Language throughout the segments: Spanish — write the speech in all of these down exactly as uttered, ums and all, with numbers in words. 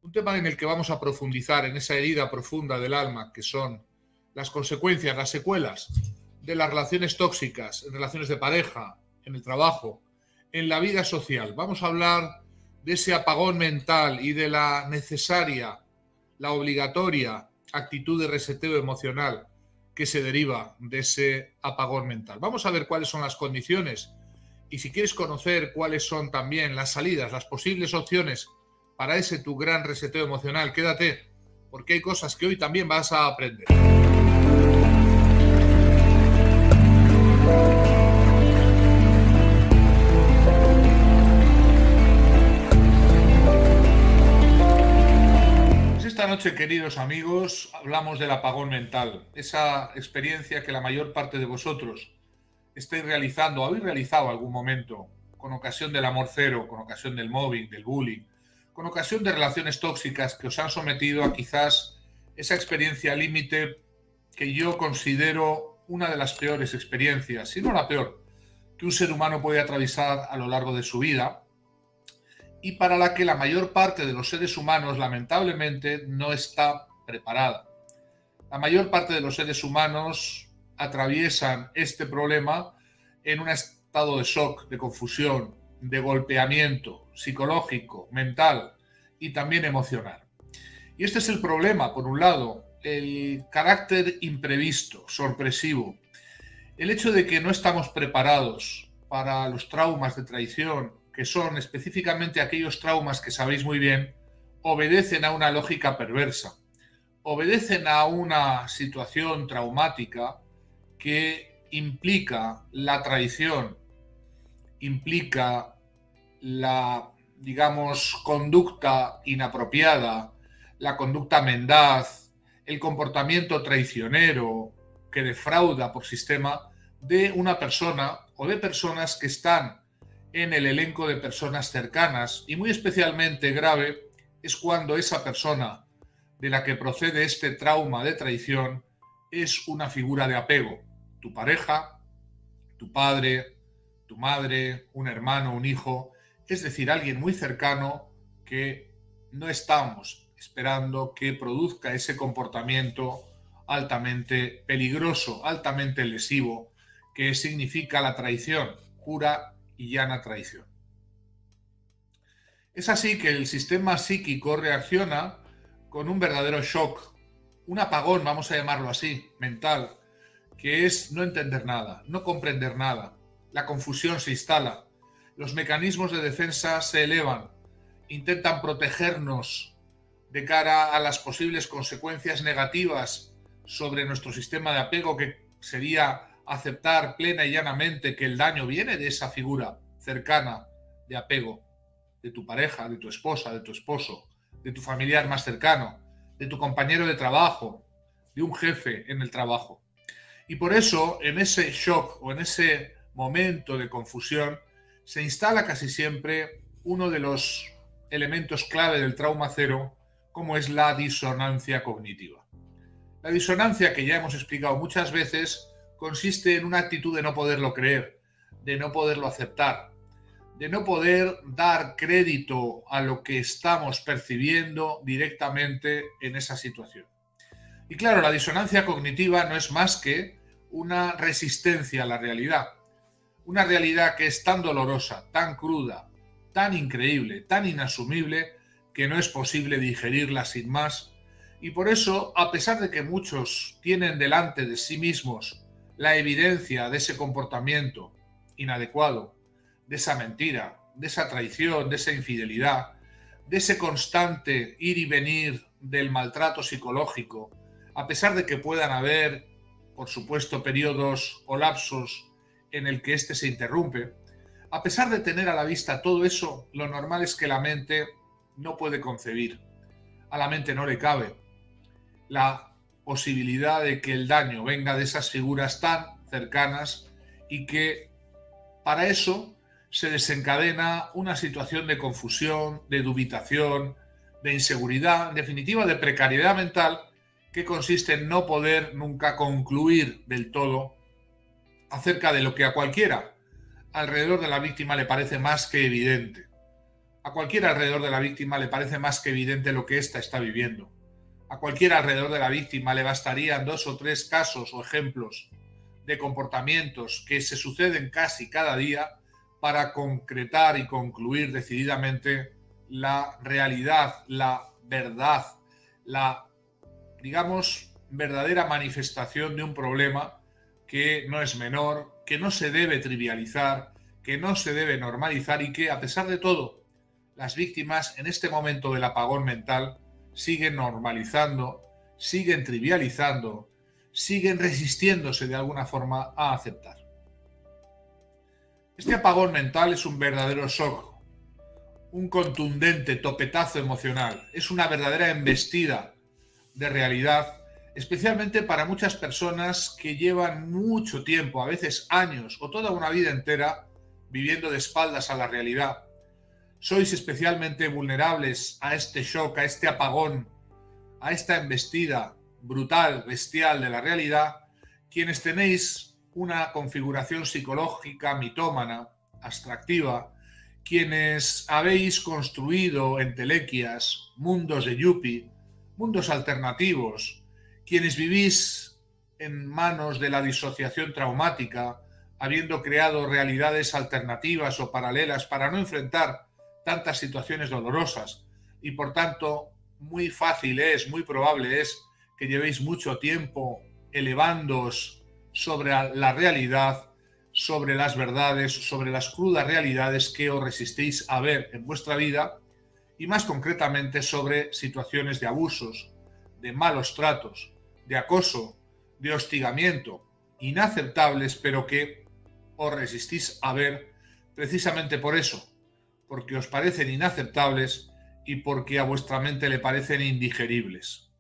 Un tema en el que vamos a profundizar en esa herida profunda del alma, que son las consecuencias, las secuelas de las relaciones tóxicas, en relaciones de pareja, en el trabajo, en la vida social. Vamos a hablar de ese apagón mental y de la necesaria, la obligatoria actitud de reseteo emocional que se deriva de ese apagón mental. Vamos a ver cuáles son las condiciones y si quieres conocer cuáles son también las salidas, las posibles opciones para ese tu gran reseteo emocional, quédate, porque hay cosas que hoy también vas a aprender. Esta noche, queridos amigos, hablamos del apagón mental, esa experiencia que la mayor parte de vosotros estáis realizando o habéis realizado algún momento con ocasión del amor cero, con ocasión del mobbing, del bullying, con ocasión de relaciones tóxicas que os han sometido a quizás esa experiencia límite que yo considero una de las peores experiencias, si no la peor, que un ser humano puede atravesar a lo largo de su vida, y para la que la mayor parte de los seres humanos lamentablemente no está preparada. La mayor parte de los seres humanos atraviesan este problema en un estado de shock, de confusión, de golpeamiento psicológico, mental y también emocional. Y este es el problema, por un lado, el carácter imprevisto, sorpresivo, el hecho de que no estamos preparados para los traumas de traición, que son específicamente aquellos traumas que sabéis muy bien, obedecen a una lógica perversa, obedecen a una situación traumática que implica la traición, implica la, digamos, conducta inapropiada, la conducta mendaz, el comportamiento traicionero que defrauda por sistema de una persona o de personas que están en el elenco de personas cercanas, y muy especialmente grave es cuando esa persona de la que procede este trauma de traición es una figura de apego, tu pareja, tu padre, tu madre, un hermano, un hijo, es decir, alguien muy cercano que no estamos esperando que produzca ese comportamiento altamente peligroso, altamente lesivo, que significa la traición, pura y llana traición. Es así que el sistema psíquico reacciona con un verdadero shock, un apagón, vamos a llamarlo así, mental, que es no entender nada, no comprender nada. La confusión se instala, los mecanismos de defensa se elevan, intentan protegernos de cara a las posibles consecuencias negativas sobre nuestro sistema de apego, que sería aceptar plena y llanamente que el daño viene de esa figura cercana de apego, de tu pareja, de tu esposa, de tu esposo, de tu familiar más cercano, de tu compañero de trabajo, de un jefe en el trabajo. Y por eso, en ese shock o en ese momento de confusión, se instala casi siempre uno de los elementos clave del trauma cero, como es la disonancia cognitiva. La disonancia, que ya hemos explicado muchas veces, consiste en una actitud de no poderlo creer, de no poderlo aceptar, de no poder dar crédito a lo que estamos percibiendo directamente en esa situación. Y claro, la disonancia cognitiva no es más que una resistencia a la realidad, una realidad que es tan dolorosa, tan cruda, tan increíble, tan inasumible, que no es posible digerirla sin más. Y por eso, a pesar de que muchos tienen delante de sí mismos la evidencia de ese comportamiento inadecuado, de esa mentira, de esa traición, de esa infidelidad, de ese constante ir y venir del maltrato psicológico, a pesar de que puedan haber, por supuesto, periodos o lapsos en el que éste se interrumpe, a pesar de tener a la vista todo eso, lo normal es que la mente no puede concebir, a la mente no le cabe la posibilidad de que el daño venga de esas figuras tan cercanas, y que para eso se desencadena una situación de confusión, de dubitación, de inseguridad, en definitiva de precariedad mental, que consiste en no poder nunca concluir del todo acerca de lo que a cualquiera alrededor de la víctima le parece más que evidente. A cualquiera alrededor de la víctima le parece más que evidente lo que ésta está viviendo. A cualquiera alrededor de la víctima le bastarían dos o tres casos o ejemplos de comportamientos que se suceden casi cada día para concretar y concluir decididamente la realidad, la verdad, la, digamos, verdadera manifestación de un problema que no es menor, que no se debe trivializar, que no se debe normalizar y que, a pesar de todo, las víctimas en este momento del apagón mental siguen normalizando, siguen trivializando, siguen resistiéndose de alguna forma a aceptar. Este apagón mental es un verdadero shock, un contundente topetazo emocional, es una verdadera embestida de realidad, especialmente para muchas personas que llevan mucho tiempo, a veces años o toda una vida entera, viviendo de espaldas a la realidad. Sois especialmente vulnerables a este shock, a este apagón, a esta embestida brutal, bestial de la realidad, quienes tenéis una configuración psicológica mitómana, abstractiva, quienes habéis construido entelequias, mundos de yuppie, mundos alternativos, quienes vivís en manos de la disociación traumática, habiendo creado realidades alternativas o paralelas para no enfrentar tantas situaciones dolorosas, y por tanto muy fácil es, muy probable es que llevéis mucho tiempo elevándoos sobre la realidad, sobre las verdades, sobre las crudas realidades que os resistéis a ver en vuestra vida, y más concretamente sobre situaciones de abusos, de malos tratos, de acoso, de hostigamiento, inaceptables, pero que os resistís a ver precisamente por eso, porque os parecen inaceptables y porque a vuestra mente le parecen indigeribles.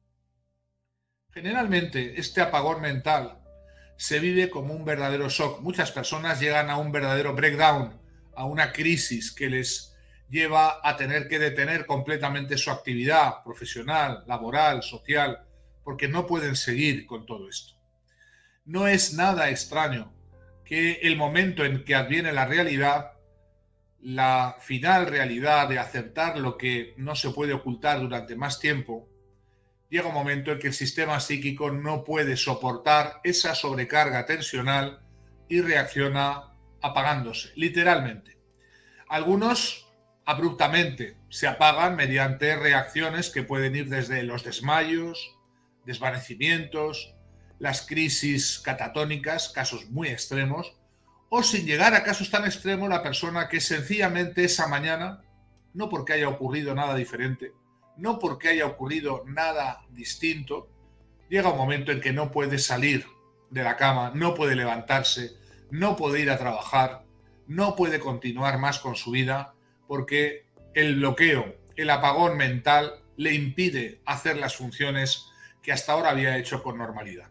Generalmente, este apagón mental se vive como un verdadero shock. Muchas personas llegan a un verdadero breakdown, a una crisis que les lleva a tener que detener completamente su actividad profesional, laboral, social, porque no pueden seguir con todo esto. No es nada extraño que el momento en que adviene la realidad, la final realidad de aceptar lo que no se puede ocultar durante más tiempo, llega un momento en que el sistema psíquico no puede soportar esa sobrecarga tensional y reacciona apagándose, literalmente. Algunos abruptamente se apagan mediante reacciones que pueden ir desde los desmayos, desvanecimientos, las crisis catatónicas, casos muy extremos, o sin llegar a casos tan extremos, la persona que sencillamente esa mañana, no porque haya ocurrido nada diferente, no porque haya ocurrido nada distinto, llega un momento en que no puede salir de la cama, no puede levantarse, no puede ir a trabajar, no puede continuar más con su vida, porque el bloqueo, el apagón mental le impide hacer las funciones que hasta ahora había hecho con normalidad.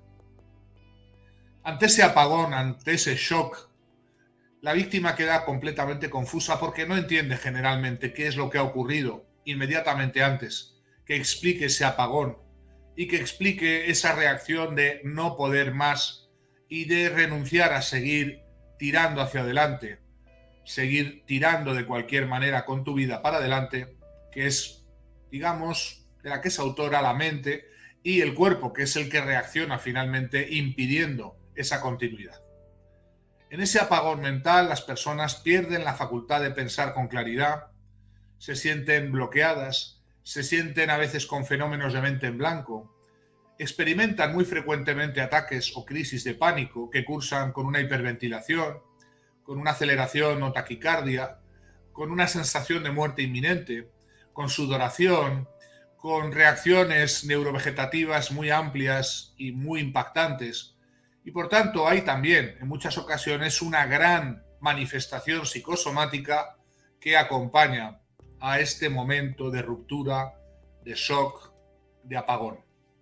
Ante ese apagón, ante ese shock, la víctima queda completamente confusa porque no entiende generalmente qué es lo que ha ocurrido inmediatamente antes, que explique ese apagón y que explique esa reacción de no poder más y de renunciar a seguir tirando hacia adelante, seguir tirando de cualquier manera con tu vida para adelante, que es, digamos, de la que es autora la mente y el cuerpo, que es el que reacciona finalmente impidiendo esa continuidad. En ese apagón mental, las personas pierden la facultad de pensar con claridad, se sienten bloqueadas, se sienten a veces con fenómenos de mente en blanco, experimentan muy frecuentemente ataques o crisis de pánico que cursan con una hiperventilación, con una aceleración o taquicardia, con una sensación de muerte inminente, con sudoración, con reacciones neurovegetativas muy amplias y muy impactantes. Y por tanto hay también en muchas ocasiones una gran manifestación psicosomática que acompaña a este momento de ruptura, de shock, de apagón.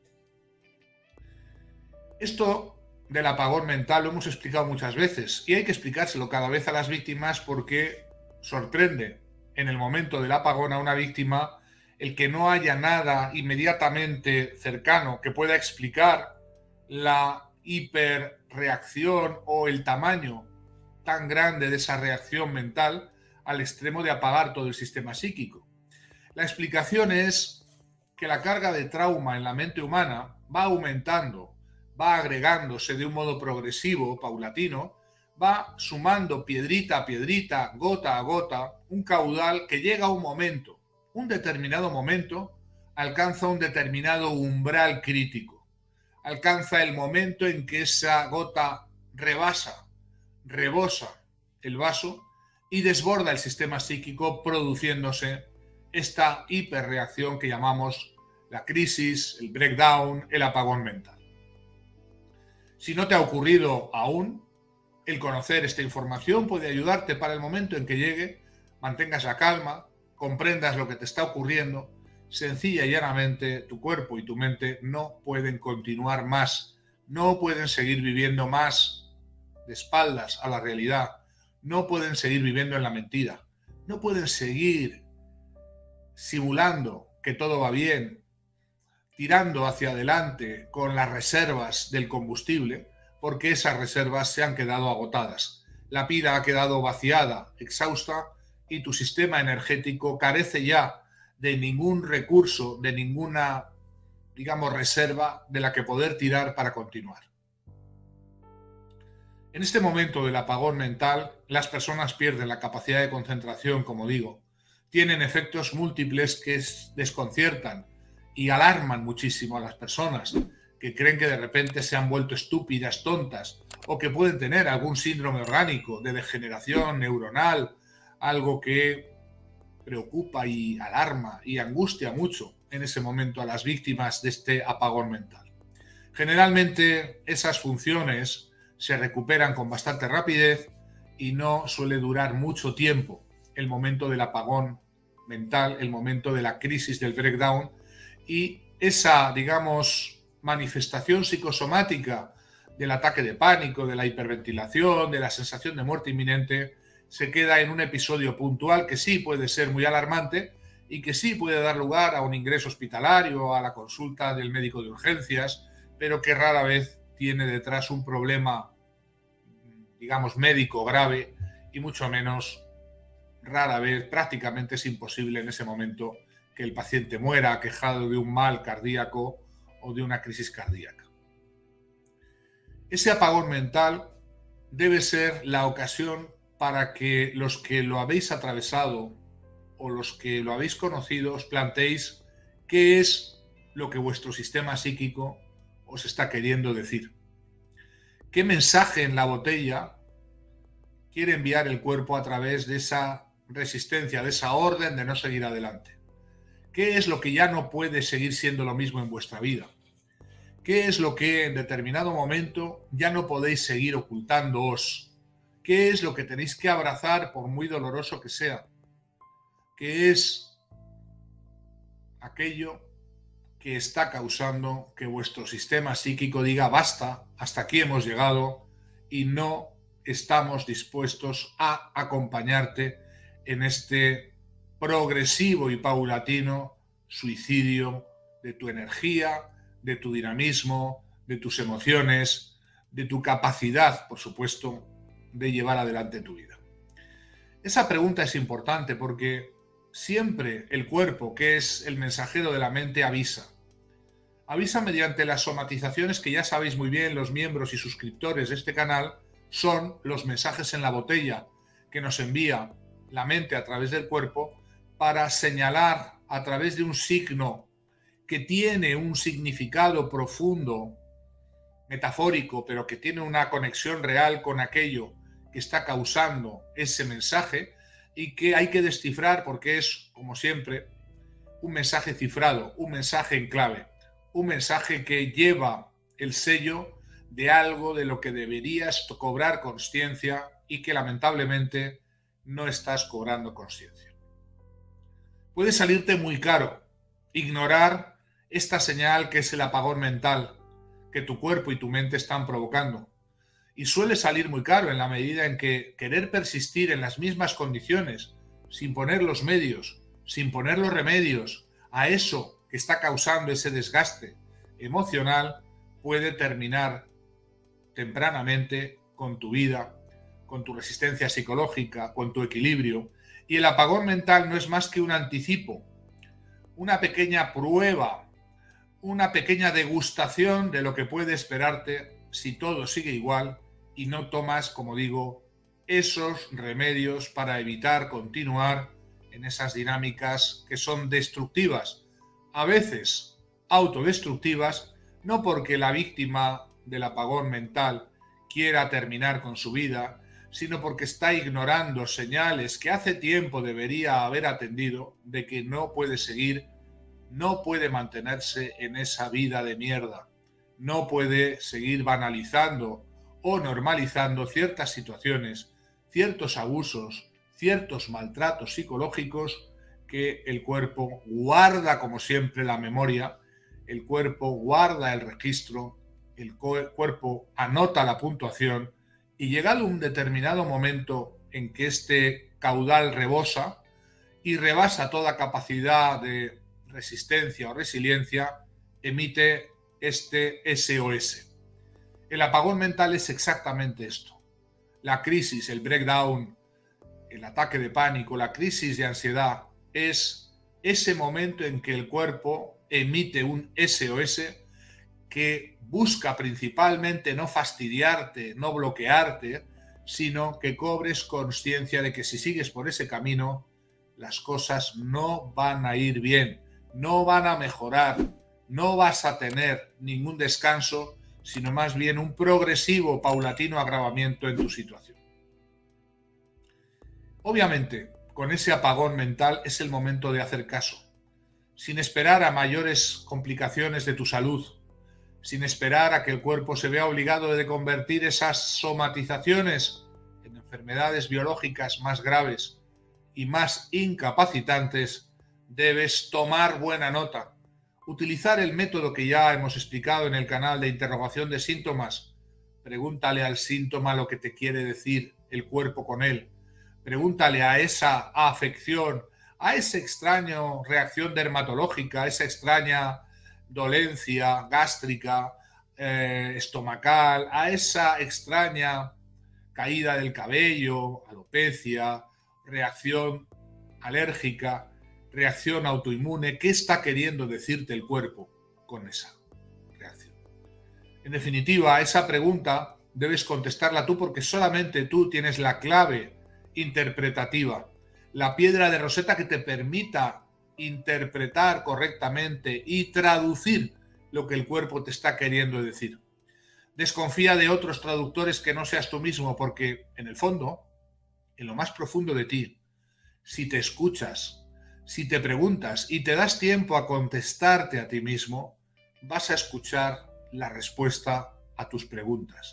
Esto del apagón mental lo hemos explicado muchas veces y hay que explicárselo cada vez a las víctimas porque sorprende en el momento del apagón a una víctima el que no haya nada inmediatamente cercano que pueda explicar la hiperreacción o el tamaño tan grande de esa reacción mental al extremo de apagar todo el sistema psíquico. La explicación es que la carga de trauma en la mente humana va aumentando, va agregándose de un modo progresivo, paulatino, va sumando piedrita a piedrita, gota a gota, un caudal que llega a un momento, un determinado momento, alcanza un determinado umbral crítico. Alcanza el momento en que esa gota rebasa, rebosa el vaso y desborda el sistema psíquico, produciéndose esta hiperreacción que llamamos la crisis, el breakdown, el apagón mental. Si no te ha ocurrido aún, el conocer esta información puede ayudarte para el momento en que llegue, mantengas la calma, comprendas lo que te está ocurriendo. Sencilla y llanamente, tu cuerpo y tu mente no pueden continuar más, no pueden seguir viviendo más de espaldas a la realidad, no pueden seguir viviendo en la mentira, no pueden seguir simulando que todo va bien, tirando hacia adelante con las reservas del combustible, porque esas reservas se han quedado agotadas. La pila ha quedado vaciada, exhausta, y tu sistema energético carece ya de ningún recurso, de ninguna, digamos, reserva de la que poder tirar para continuar. En este momento del apagón mental, las personas pierden la capacidad de concentración, como digo, tienen efectos múltiples que desconciertan y alarman muchísimo a las personas, que creen que de repente se han vuelto estúpidas, tontas, o que pueden tener algún síndrome orgánico de degeneración neuronal, algo que preocupa y alarma y angustia mucho en ese momento a las víctimas de este apagón mental. Generalmente esas funciones se recuperan con bastante rapidez y no suele durar mucho tiempo el momento del apagón mental, el momento de la crisis del breakdown, y esa, digamos, manifestación psicosomática del ataque de pánico, de la hiperventilación, de la sensación de muerte inminente, se queda en un episodio puntual que sí puede ser muy alarmante y que sí puede dar lugar a un ingreso hospitalario, a la consulta del médico de urgencias, pero que rara vez tiene detrás un problema, digamos, médico grave, y mucho menos, rara vez, prácticamente es imposible en ese momento que el paciente muera aquejado de un mal cardíaco o de una crisis cardíaca. Ese apagón mental debe ser la ocasión para que los que lo habéis atravesado o los que lo habéis conocido os planteéis qué es lo que vuestro sistema psíquico os está queriendo decir. ¿Qué mensaje en la botella quiere enviar el cuerpo a través de esa resistencia, de esa orden de no seguir adelante? ¿Qué es lo que ya no puede seguir siendo lo mismo en vuestra vida? ¿Qué es lo que en determinado momento ya no podéis seguir ocultándoos? ¿Qué es lo que tenéis que abrazar por muy doloroso que sea? ¿Qué es aquello que está causando que vuestro sistema psíquico diga basta, hasta aquí hemos llegado y no estamos dispuestos a acompañarte en este progresivo y paulatino suicidio de tu energía, de tu dinamismo, de tus emociones, de tu capacidad, por supuesto, de llevar adelante tu vida? Esa pregunta es importante porque siempre el cuerpo, que es el mensajero de la mente, avisa. Avisa mediante las somatizaciones que ya sabéis muy bien los miembros y suscriptores de este canal, son los mensajes en la botella que nos envía la mente a través del cuerpo para señalar a través de un signo que tiene un significado profundo, metafórico, pero que tiene una conexión real con aquello que está causando ese mensaje y que hay que descifrar porque es, como siempre, un mensaje cifrado, un mensaje en clave, un mensaje que lleva el sello de algo de lo que deberías cobrar consciencia y que lamentablemente no estás cobrando consciencia. Puede salirte muy caro ignorar esta señal que es el apagón mental que tu cuerpo y tu mente están provocando. Y suele salir muy caro en la medida en que querer persistir en las mismas condiciones, sin poner los medios, sin poner los remedios a eso que está causando ese desgaste emocional, puede terminar tempranamente con tu vida, con tu resistencia psicológica, con tu equilibrio, Y el apagón mental no es más que un anticipo, una pequeña prueba, una pequeña degustación de lo que puede esperarte si todo sigue igual y no tomas, como digo, esos remedios para evitar continuar en esas dinámicas que son destructivas, a veces autodestructivas, no porque la víctima del apagón mental quiera terminar con su vida, sino porque está ignorando señales que hace tiempo debería haber atendido de que no puede seguir, no puede mantenerse en esa vida de mierda, no puede seguir banalizando o normalizando ciertas situaciones, ciertos abusos, ciertos maltratos psicológicos que el cuerpo guarda, como siempre, la memoria, el cuerpo guarda el registro, el cuerpo anota la puntuación y llegado un determinado momento en que este caudal rebosa y rebasa toda capacidad de resistencia o resiliencia, emite este S O S. El apagón mental es exactamente esto. La crisis, el breakdown, el ataque de pánico, la crisis de ansiedad es ese momento en que el cuerpo emite un S O S que busca principalmente no fastidiarte, no bloquearte, sino que cobres conciencia de que si sigues por ese camino, las cosas no van a ir bien, no van a mejorar, no vas a tener ningún descanso, sino más bien un progresivo, paulatino agravamiento en tu situación. Obviamente, con ese apagón mental es el momento de hacer caso, sin esperar a mayores complicaciones de tu salud, sin esperar a que el cuerpo se vea obligado de convertir esas somatizaciones en enfermedades biológicas más graves y más incapacitantes. Debes tomar buena nota, utilizar el método que ya hemos explicado en el canal de interrogación de síntomas. Pregúntale al síntoma lo que te quiere decir el cuerpo con él. Pregúntale a esa afección, a esa extraña reacción dermatológica, a esa extraña dolencia gástrica, eh, estomacal, a esa extraña caída del cabello, alopecia, reacción alérgica, reacción autoinmune. ¿Qué está queriendo decirte el cuerpo con esa reacción? En definitiva, a esa pregunta debes contestarla tú porque solamente tú tienes la clave interpretativa, la piedra de Rosetta que te permita interpretar correctamente y traducir lo que el cuerpo te está queriendo decir. Desconfía de otros traductores que no seas tú mismo, porque en el fondo, en lo más profundo de ti, si te escuchas, si te preguntas y te das tiempo a contestarte a ti mismo, vas a escuchar la respuesta a tus preguntas.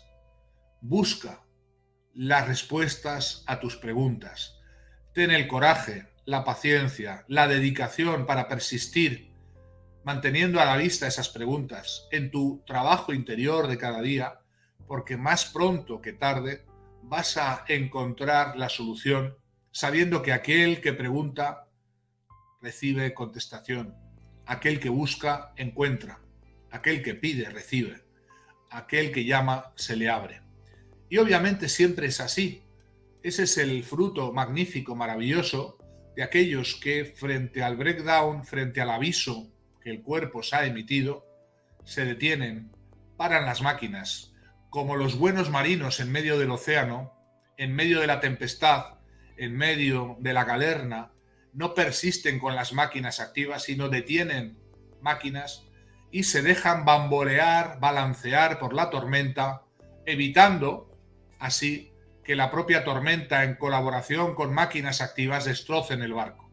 Busca las respuestas a tus preguntas. Ten el coraje, la paciencia, la dedicación para persistir, manteniendo a la vista esas preguntas en tu trabajo interior de cada día, porque más pronto que tarde vas a encontrar la solución, sabiendo que aquel que pregunta recibe contestación, aquel que busca encuentra, aquel que pide recibe, aquel que llama se le abre. Y obviamente siempre es así. Ese es el fruto magnífico, maravilloso de aquellos que frente al breakdown, frente al aviso que el cuerpo se ha emitido, se detienen, paran las máquinas, como los buenos marinos en medio del océano, en medio de la tempestad, en medio de la galerna, no persisten con las máquinas activas, sino detienen máquinas y se dejan bambolear, balancear por la tormenta, evitando así que la propia tormenta, en colaboración con máquinas activas, destrocen el barco.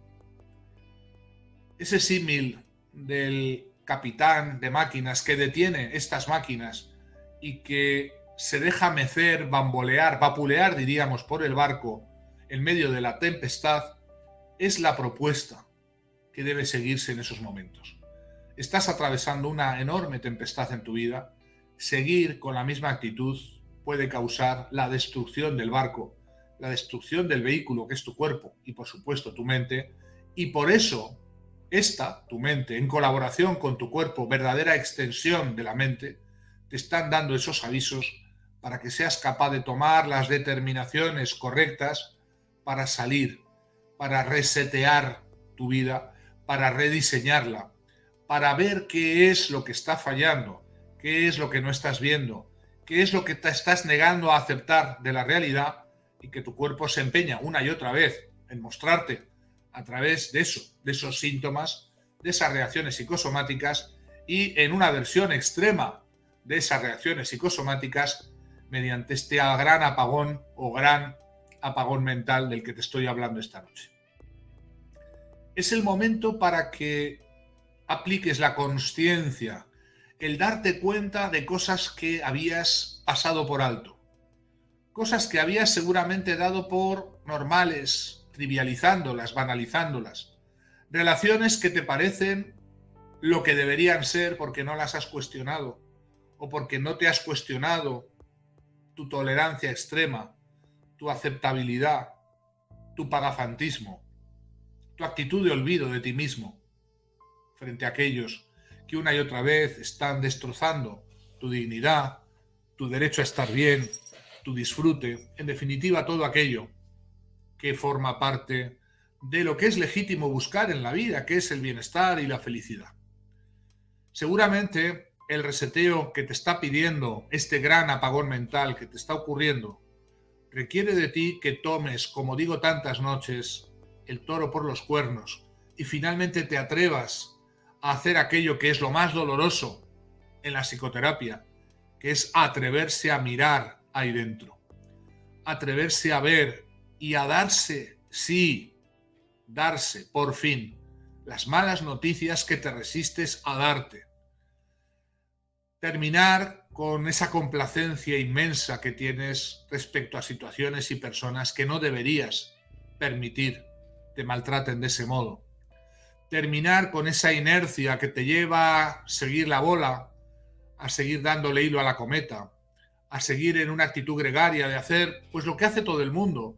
Ese símil del capitán de máquinas que detiene estas máquinas y que se deja mecer, bambolear, vapulear, diríamos, por el barco en medio de la tempestad, es la propuesta que debe seguirse en esos momentos. Estás atravesando una enorme tempestad en tu vida, seguir con la misma actitud puede causar la destrucción del barco, la destrucción del vehículo que es tu cuerpo y por supuesto tu mente, y por eso esta, tu mente, en colaboración con tu cuerpo, verdadera extensión de la mente, te están dando esos avisos para que seas capaz de tomar las determinaciones correctas para salir, para resetear tu vida, para rediseñarla, para ver qué es lo que está fallando, qué es lo que no estás viendo, qué es lo que te estás negando a aceptar de la realidad y que tu cuerpo se empeña una y otra vez en mostrarte a través de eso, de esos síntomas, de esas reacciones psicosomáticas y en una versión extrema de esas reacciones psicosomáticas mediante este gran apagón o gran apagón mental del que te estoy hablando esta noche. Es el momento para que apliques la consciencia, el darte cuenta de cosas que habías pasado por alto, cosas que habías seguramente dado por normales, trivializándolas, banalizándolas, relaciones que te parecen lo que deberían ser porque no las has cuestionado o porque no te has cuestionado tu tolerancia extrema, tu aceptabilidad, tu pagafantismo, tu actitud de olvido de ti mismo frente a aquellos que una y otra vez están destrozando tu dignidad, tu derecho a estar bien, tu disfrute, en definitiva todo aquello que forma parte de lo que es legítimo buscar en la vida, que es el bienestar y la felicidad. Seguramente el reseteo que te está pidiendo este gran apagón mental que te está ocurriendo requiere de ti que tomes, como digo tantas noches, el toro por los cuernos y finalmente te atrevas a hacer aquello que es lo más doloroso en la psicoterapia, que es atreverse a mirar ahí dentro, atreverse a ver y a darse, sí, darse, por fin, las malas noticias que te resistes a darte. Terminar con esa complacencia inmensa que tienes respecto a situaciones y personas que no deberías permitir te maltraten de ese modo. Terminar con esa inercia que te lleva a seguir la bola, a seguir dándole hilo a la cometa, a seguir en una actitud gregaria de hacer pues lo que hace todo el mundo,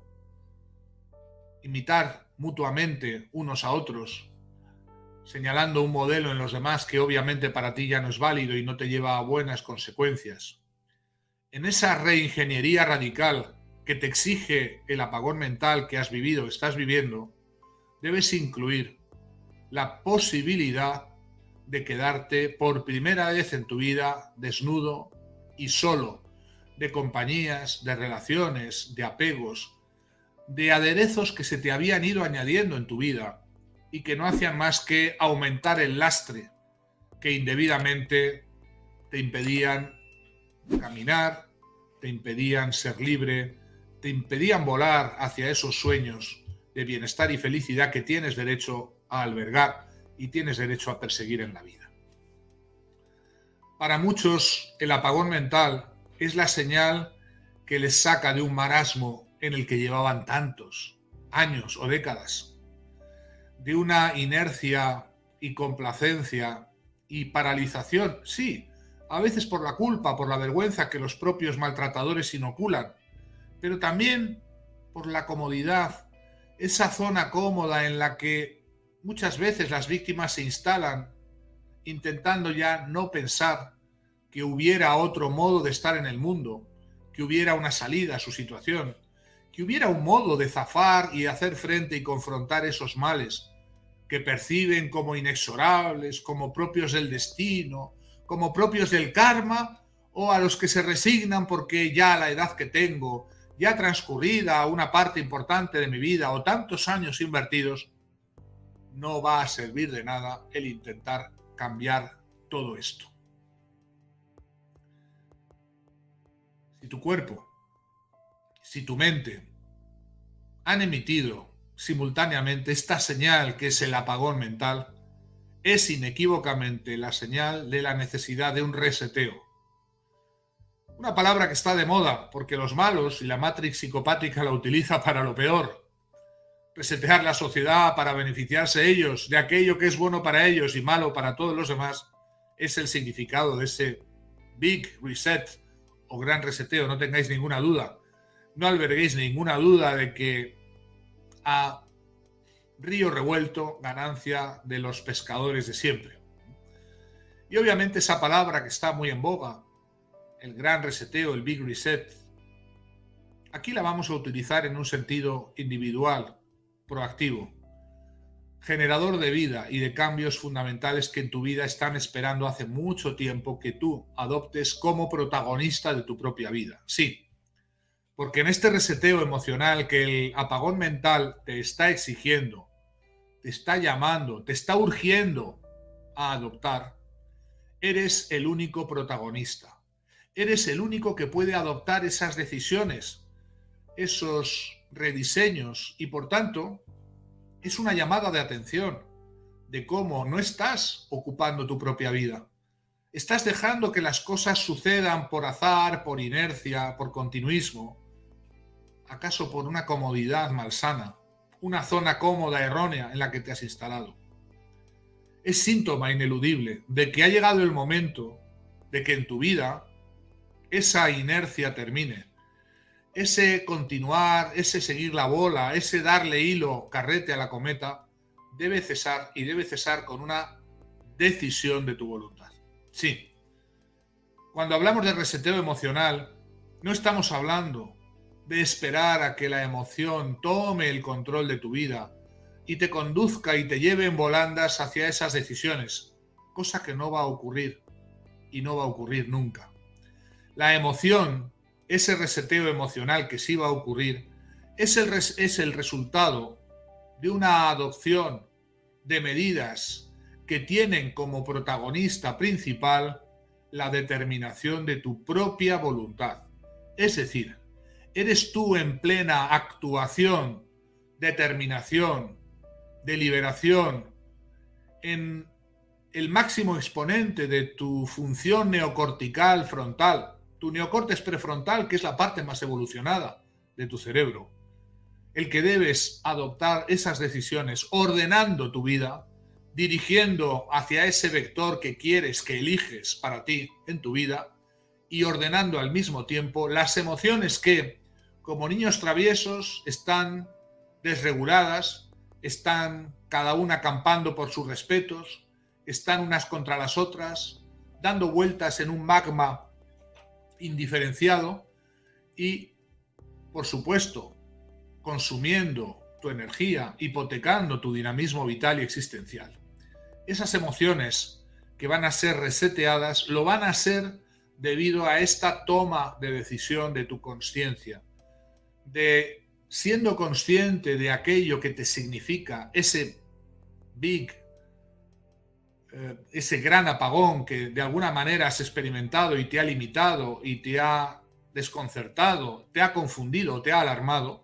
imitar mutuamente unos a otros, señalando un modelo en los demás que obviamente para ti ya no es válido y no te lleva a buenas consecuencias. En esa reingeniería radical que te exige el apagón mental que has vivido, estás viviendo, debes incluir la posibilidad de quedarte por primera vez en tu vida desnudo y solo, de compañías, de relaciones, de apegos, de aderezos que se te habían ido añadiendo en tu vida y que no hacían más que aumentar el lastre que indebidamente te impedían caminar, te impedían ser libre, te impedían volar hacia esos sueños de bienestar y felicidad que tienes derecho a albergar y tienes derecho a perseguir en la vida. Para muchos, el apagón mental es la señal que les saca de un marasmo en el que llevaban tantos años o décadas, de una inercia y complacencia y paralización, sí, a veces por la culpa, por la vergüenza que los propios maltratadores inoculan, pero también por la comodidad, esa zona cómoda en la que muchas veces las víctimas se instalan intentando ya no pensar que hubiera otro modo de estar en el mundo, que hubiera una salida a su situación, que hubiera un modo de zafar y hacer frente y confrontar esos males que perciben como inexorables, como propios del destino, como propios del karma, o a los que se resignan porque ya a la edad que tengo, ya transcurrida una parte importante de mi vida o tantos años invertidos, no va a servir de nada el intentar cambiar todo esto. Si tu cuerpo, si tu mente han emitido simultáneamente esta señal que es el apagón mental, es inequívocamente la señal de la necesidad de un reseteo. Una palabra que está de moda porque los malos y la matrix psicopática la utiliza para lo peor. Resetear la sociedad para beneficiarse ellos de aquello que es bueno para ellos y malo para todos los demás es el significado de ese Big Reset o gran reseteo, no tengáis ninguna duda. No alberguéis ninguna duda de que a río revuelto, ganancia de los pescadores de siempre. Y obviamente esa palabra que está muy en boga, el gran reseteo, el Big Reset, aquí la vamos a utilizar en un sentido individual, proactivo, generador de vida y de cambios fundamentales que en tu vida están esperando hace mucho tiempo que tú adoptes como protagonista de tu propia vida. Sí, porque en este reseteo emocional que el apagón mental te está exigiendo, te está llamando, te está urgiendo a adoptar, eres el único protagonista. Eres el único que puede adoptar esas decisiones, esos rediseños y por tanto es una llamada de atención de cómo no estás ocupando tu propia vida. Estás dejando que las cosas sucedan por azar, por inercia, por continuismo, acaso por una comodidad malsana, una zona cómoda errónea en la que te has instalado. Es síntoma ineludible de que ha llegado el momento de que en tu vida esa inercia termine. Ese continuar, ese seguir la bola, ese darle hilo, carrete a la cometa, debe cesar y debe cesar con una decisión de tu voluntad. Sí, cuando hablamos de reseteo emocional, no estamos hablando de esperar a que la emoción tome el control de tu vida y te conduzca y te lleve en volandas hacia esas decisiones, cosa que no va a ocurrir y no va a ocurrir nunca. La emoción, ese reseteo emocional que sí va a ocurrir, es el, res, es el resultado de una adopción de medidas que tienen como protagonista principal la determinación de tu propia voluntad. Es decir, eres tú en plena actuación, determinación, deliberación, en el máximo exponente de tu función neocortical frontal, tu neocórtex prefrontal, que es la parte más evolucionada de tu cerebro, el que debes adoptar esas decisiones, ordenando tu vida, dirigiendo hacia ese vector que quieres, que eliges para ti en tu vida, y ordenando al mismo tiempo las emociones que, como niños traviesos, están desreguladas, están cada una campando por sus respetos, están unas contra las otras, dando vueltas en un magma indiferenciado y, por supuesto, consumiendo tu energía, hipotecando tu dinamismo vital y existencial. Esas emociones que van a ser reseteadas lo van a ser debido a esta toma de decisión de tu consciencia, de siendo consciente de aquello que te significa ese big, eh, ese gran apagón que de alguna manera has experimentado y te ha limitado y te ha desconcertado, te ha confundido, te ha alarmado.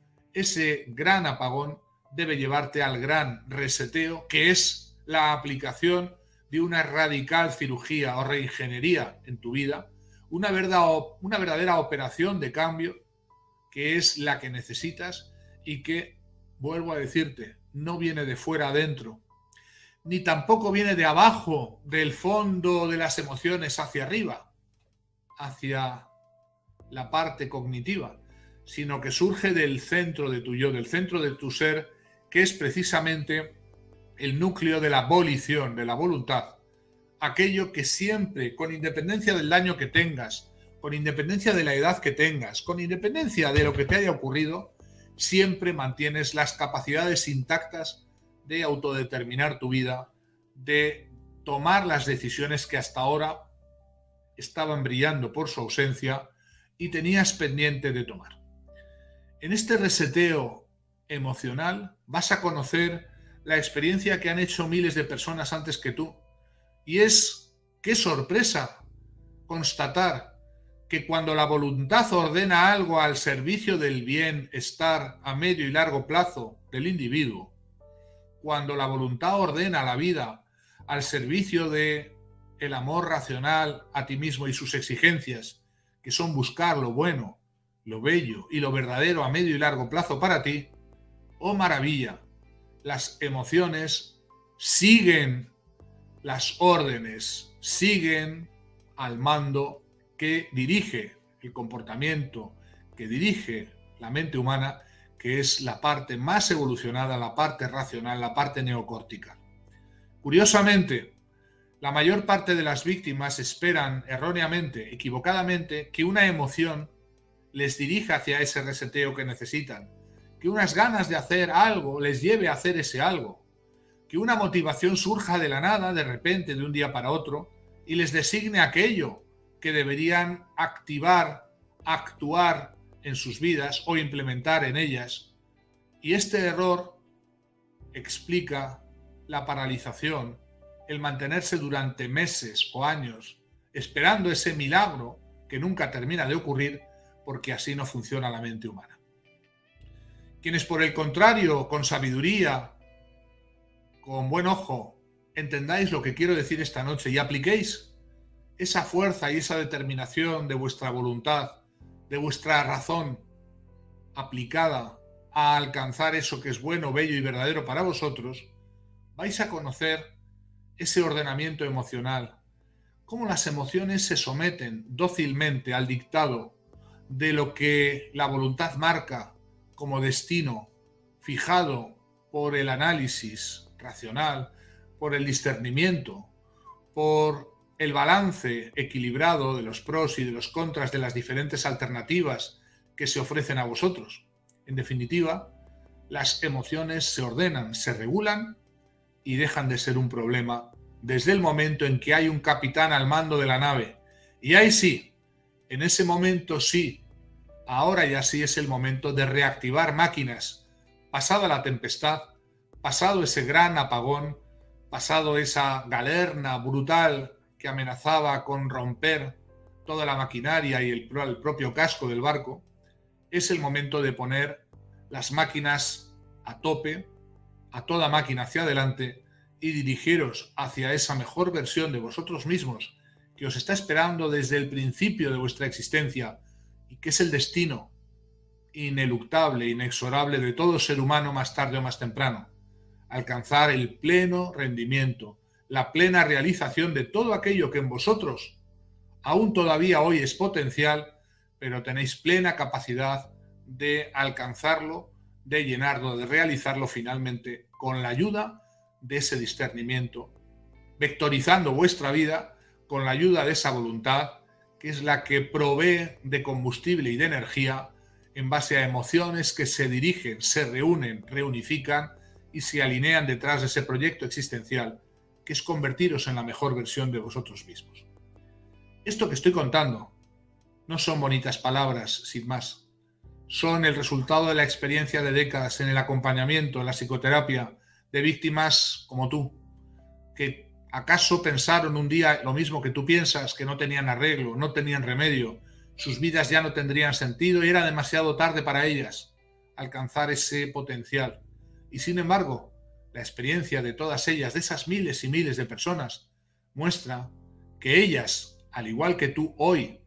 Ese gran apagón debe llevarte al gran reseteo, que es la aplicación de una radical cirugía o reingeniería en tu vida, una verdadera, una verdadera operación de cambio que es la que necesitas y que, vuelvo a decirte, no viene de fuera adentro, ni tampoco viene de abajo, del fondo de las emociones hacia arriba, hacia la parte cognitiva, sino que surge del centro de tu yo, del centro de tu ser, que es precisamente el núcleo de la volición, de la voluntad, aquello que siempre, con independencia del daño que tengas, con independencia de la edad que tengas, con independencia de lo que te haya ocurrido, siempre mantienes las capacidades intactas de autodeterminar tu vida, de tomar las decisiones que hasta ahora estaban brillando por su ausencia y tenías pendiente de tomar. En este reseteo emocional vas a conocer la experiencia que han hecho miles de personas antes que tú. Y es, qué sorpresa, constatar que cuando la voluntad ordena algo al servicio del bienestar a medio y largo plazo del individuo, cuando la voluntad ordena la vida al servicio de el amor racional a ti mismo y sus exigencias, que son buscar lo bueno, lo bello y lo verdadero a medio y largo plazo para ti, ¡oh maravilla! Las emociones siguen las órdenes, siguen al mando que dirige el comportamiento, que dirige la mente humana, que es la parte más evolucionada, la parte racional, la parte neocortical. Curiosamente, la mayor parte de las víctimas esperan erróneamente, equivocadamente, que una emoción les dirija hacia ese reseteo que necesitan. que unas ganas de hacer algo les lleve a hacer ese algo, que una motivación surja de la nada, de repente, de un día para otro, y les designe aquello que deberían activar, actuar en sus vidas o implementar en ellas. Y este error explica la paralización, el mantenerse durante meses o años esperando ese milagro que nunca termina de ocurrir, porque así no funciona la mente humana. Quienes, por el contrario, con sabiduría, con buen ojo, entendáis lo que quiero decir esta noche y apliquéis esa fuerza y esa determinación de vuestra voluntad, de vuestra razón aplicada a alcanzar eso que es bueno, bello y verdadero para vosotros, vais a conocer ese ordenamiento emocional, cómo las emociones se someten dócilmente al dictado de lo que la voluntad marca como destino fijado por el análisis racional, por el discernimiento, por el balance equilibrado de los pros y de los contras de las diferentes alternativas que se ofrecen a vosotros. En definitiva, las emociones se ordenan, se regulan y dejan de ser un problema desde el momento en que hay un capitán al mando de la nave. Y ahí sí, en ese momento sí, ahora ya sí es el momento de reactivar máquinas, pasada la tempestad, pasado ese gran apagón, pasado esa galerna brutal que amenazaba con romper toda la maquinaria y el, el propio casco del barco, es el momento de poner las máquinas a tope, a toda máquina hacia adelante, y dirigiros hacia esa mejor versión de vosotros mismos que os está esperando desde el principio de vuestra existencia y que es el destino ineluctable, inexorable de todo ser humano más tarde o más temprano. Alcanzar el pleno rendimiento, la plena realización de todo aquello que en vosotros aún todavía hoy es potencial, pero tenéis plena capacidad de alcanzarlo, de llenarlo, de realizarlo finalmente con la ayuda de ese discernimiento, vectorizando vuestra vida con la ayuda de esa voluntad, que es la que provee de combustible y de energía en base a emociones que se dirigen, se reúnen, reunifican y se alinean detrás de ese proyecto existencial, que es convertiros en la mejor versión de vosotros mismos. Esto que estoy contando no son bonitas palabras, sin más. Son el resultado de la experiencia de décadas en el acompañamiento, en la psicoterapia, de víctimas como tú, que acaso pensaron un día lo mismo que tú piensas, que no tenían arreglo, no tenían remedio, sus vidas ya no tendrían sentido y era demasiado tarde para ellas alcanzar ese potencial. Y sin embargo, la experiencia de todas ellas, de esas miles y miles de personas, muestra que ellas, al igual que tú hoy,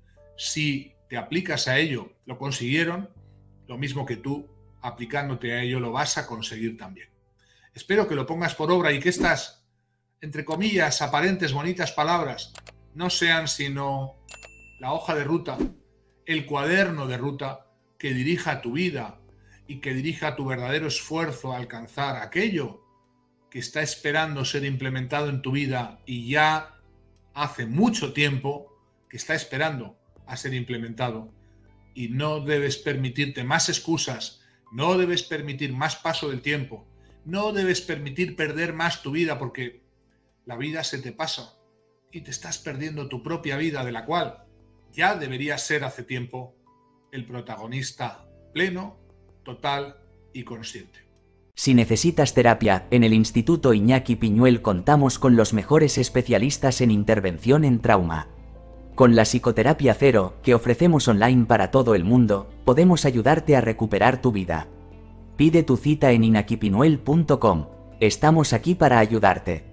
si te aplicas a ello, lo consiguieron, lo mismo que tú, aplicándote a ello, lo vas a conseguir también. Espero que lo pongas por obra y que estas, entre comillas, aparentes, bonitas palabras no sean sino la hoja de ruta, el cuaderno de ruta que dirija tu vida y que dirija tu verdadero esfuerzo a alcanzar aquello que está esperando ser implementado en tu vida y ya hace mucho tiempo que está esperando a ser implementado. Y no debes permitirte más excusas, no debes permitir más paso del tiempo, no debes permitir perder más tu vida, porque la vida se te pasa y te estás perdiendo tu propia vida, de la cual ya deberías ser hace tiempo el protagonista pleno, total y consciente. Si necesitas terapia, en el Instituto Iñaki Piñuel contamos con los mejores especialistas en intervención en trauma. Con la Psicoterapia Cero, que ofrecemos online para todo el mundo, podemos ayudarte a recuperar tu vida. Pide tu cita en inakipinuel punto com. Estamos aquí para ayudarte.